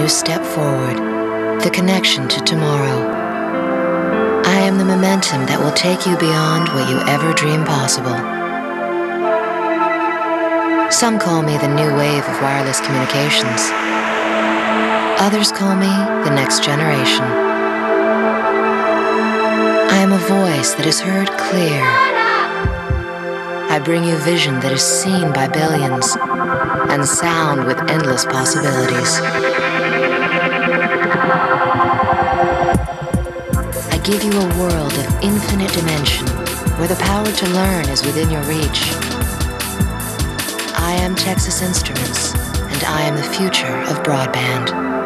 new step forward, the connection to tomorrow. I am the momentum that will take you beyond what you ever dreamed possible. Some call me the new wave of wireless communications. Others call me the next generation. I am a voice that is heard clear. I bring you vision that is seen by billions, and sound with endless possibilities. I give you a world of infinite dimension, where the power to learn is within your reach. I am Texas Instruments, and I am the future of broadband.